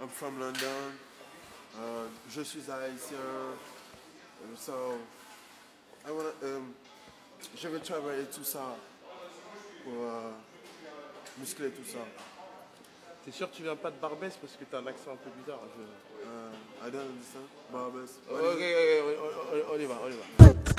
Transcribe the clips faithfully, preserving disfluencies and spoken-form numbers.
I'm from London. Uh, je suis haïtien. Um, so, I wanna, um, je vais travailler tout ça pour uh, muscler tout ça. T'es sûr que tu viens pas de Barbès parce que t'as un accent un peu bizarre. Je... Uh, I don't understand. Barbès. Ok, ok, ok, on, on y va, on y va.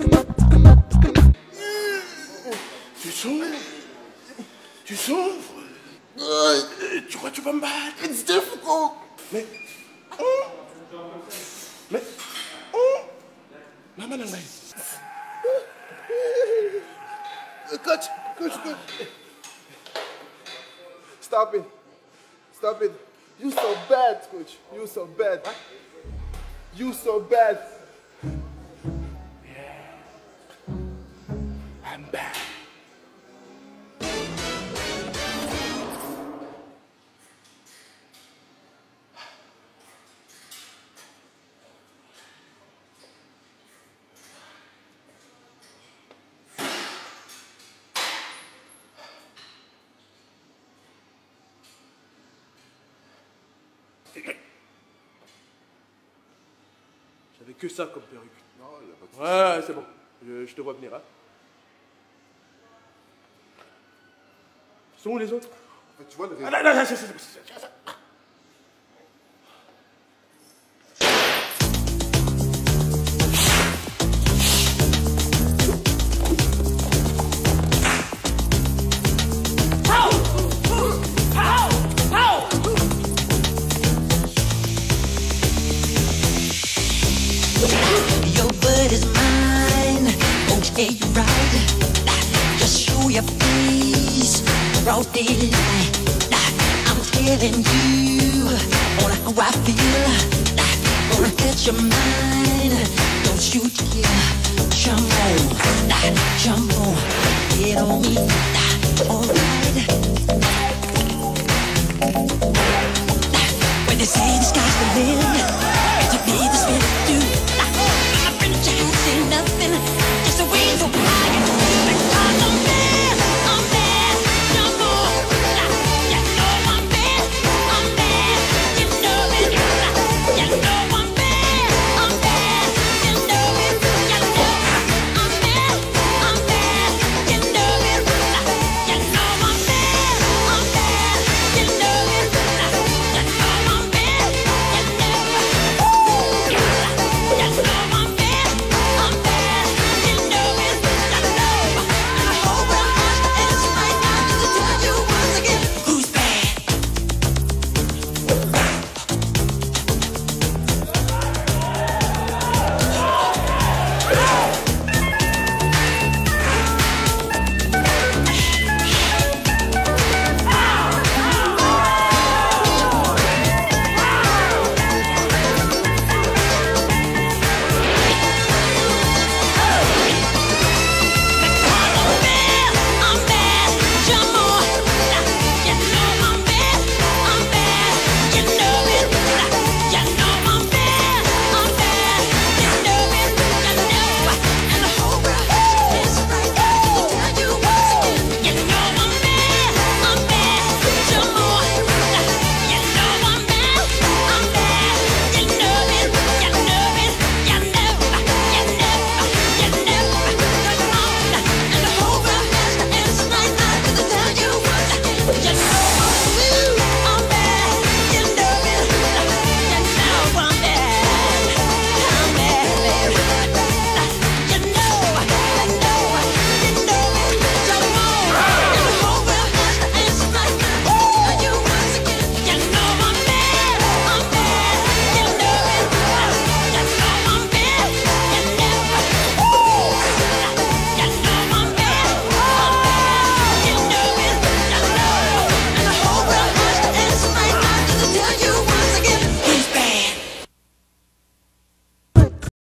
Tu souffres? Tu souffres? Tu crois que tu vas me battre? It's difficult. Mais... Oh. Mais... Oh. Maman n'a pas. Coach, coach, coach. Stop it. Stop it. You so bad, coach. You so bad. What? You so bad. Yeah. I'm bad. J'avais que ça comme perruque. Non, il n'y a pas de souci. Ouais, c'est bon. Je, je te vois venir, hein. Sont où les autres? En fait, tu vois le Ah, non, non, non, c'est ça. Hey, you right, just show your face, broad daylight. I'm telling you on how I feel, gonna catch your mind. Don't you dare jump on, jump on, get on me.